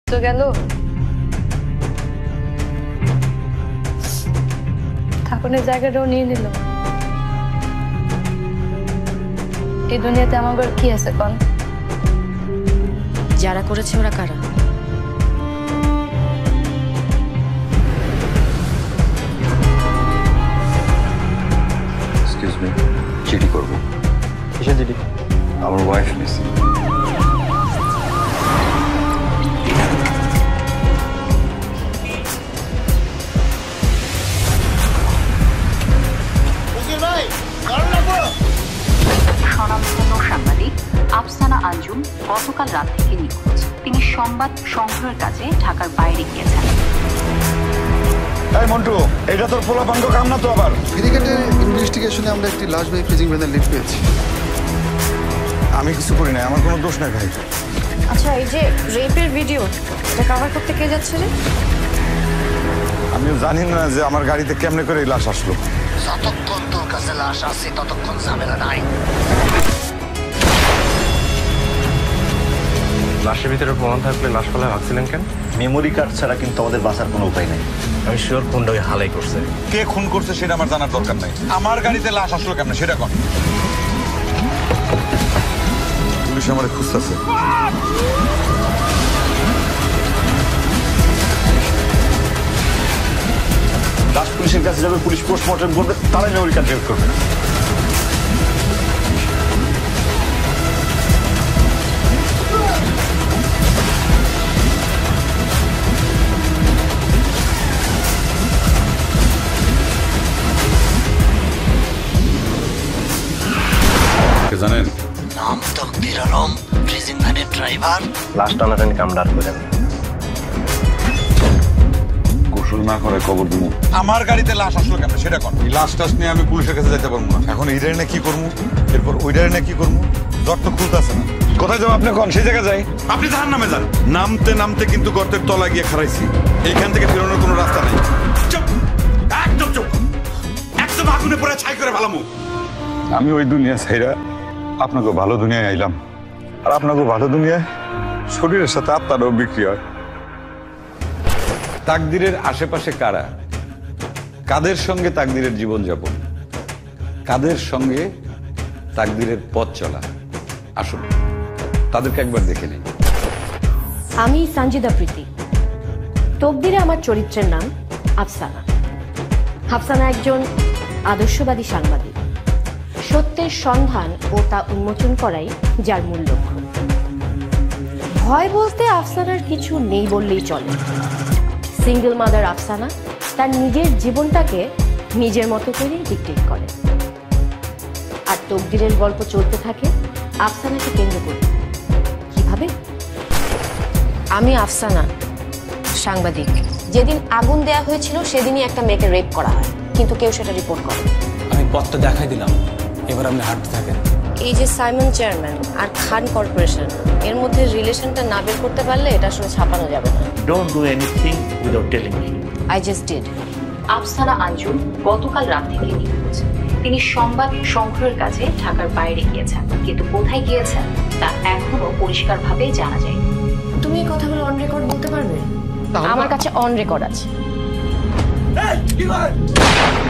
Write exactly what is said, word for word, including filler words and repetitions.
তো গেল, ঠাকুরের জায়গাটাও নিয়ে নিল। এই দুনিয়াতে আমার কি আছে কোন? যারা করেছে ওরা কারা? এক্সকিউজ মি, চিঠি করবো। কিসের চিঠি? আমার ওয়াইফ মিসিং। স্বনামধন্য সাংবাদিক আফসানা আঞ্জুম গতকাল রাত থেকে নিখোঁজ। তিনি সংবাদ সংগ্রহের কাজে ঢাকার বাইরে গিয়েছেন। এই মন্টু, এটা তোর পোলাপাঙ্গ কাম না তো আবার? ক্রিকেটের ইনভেস্টিগেশনে আমরা একটি লাশ ভাই ফ্রিজিং ভ্যানের লিড পেয়েছি। আমি কিছু করি নাই, আমার কোনো দোষ নাই ভাই। আচ্ছা, এই যে রেপের ভিডিও, এটা কভার করতে কে যাচ্ছে রে? আমিও জানি না যে আমার গাড়িতে কেমনে করে এই লাশ আসলো। যতক্ষণ তোর কাছে লাশ আছে ততক্ষণ ঝামেলা নাই। লাশের ভিতরে প্রমাণ থাকলে লাশ ফেলায় ভাগছিলেন কেন? মেমোরি কার্ড ছাড়া কিন্তু আমাদের বাঁচার কোনো উপায় নেই। আমি শিওর কোনটা ওই হালাই করছে। কে খুন করছে সেটা আমার জানার দরকার নাই। আমার গাড়িতে লাশ আসলো কেমনে সেটা কর। পুলিশ আমারে খুঁজতেছে। লাশ পুলিশের কাছে যাবে, পুলিশ পোস্টমর্টম করবে, তারাই মেমোরি কার্ড বের করবে। জানেন নাম তকদির আলম, ফ্রিজিং ভ্যানের ড্রাইভার। লাশ টানাটানি কামড়ার করেন। গোসল না করে কবর দিব। আমার গাড়িতে লাশ আসলো কেমনে সেটা কর। এই লাশ টাশ নিয়ে আমি পুলিশের কাছে যেতে পারবো না। এখন এই ডাইনে কি করবো, এরপর ওই ডাইনে কি করবো, জ্বর তো খুলতেছে না। কোথায় যাবো আপনি কোন? সেই জায়গায় যাই। আপনি জাহান নামে যান। নামতে নামতে কিন্তু গর্তের তলা গিয়ে খারাইছি। এইখান থেকে ফেরানোর কোনো রাস্তা নেই। চুপ, একদম চুপ, একদম আগুনে পড়ে ছাই করে ফেলামু। আমি ওই দুনিয়া ছাইরা আপনাকে ভালো দুনিয়ায় আইলাম, আর আপনাকে ভালো দুনিয়ায় শরীরের সাথে আত্মারও বিক্রি হয়। তাকদিরের আশেপাশে কারা, কাদের সঙ্গে তাকদিরের জীবনযাপন, কাদের সঙ্গে তাকদিরের পথ চলা, আসুন তাদেরকে একবার দেখে নিই। আমি সঞ্জিদা প্রীতি। তকদিরে আমার চরিত্রের নাম আফসানা। আফসানা একজন আদর্শবাদী সাংবাদিক। সত্যের সন্ধান ও তা উন্মোচন করাই যার মূল লক্ষ্য। ভয় বলতে আফসানার কিছু নেই বললেই চলে। সিঙ্গেল মাদার আফসানা তার নিজের জীবনটাকে নিজের মতো করে ডিকটেট করে, আর তকদিরের গল্প চলতে থাকে আফসানাকে কেন্দ্র করে। কিভাবে? আমি আফসানা, সাংবাদিক। যেদিন আগুন দেয়া হয়েছিল সেদিনই একটা মেয়েকে রেপ করা হয়, কিন্তু কেউ সেটা রিপোর্ট করে। আমি পথটা দেখাই দিলাম, এবার আপনি হাঁটতে থাকেন। এই যে সাইমন চেয়ারম্যান আর খান কর্পোরেশন, এর মধ্যে রিলেশনটা না বের করতে পারলে এটা আসলে ছাপানো যাবে না। Don't do anything without telling me. I just did. Afsana Anjum গতকাল রাত থেকে নিখোঁজ। তিনি সংবাদ সংগ্রহের কাজে ঢাকার বাইরে গিয়েছেন, কিন্তু কোথায় গিয়েছেন তা এখনো পরিষ্কারভাবে জানা যায়নি। তুমি এই কথাগুলো অন রেকর্ড বলতে পারবে? আমার কাছে অন রেকর্ড আছে।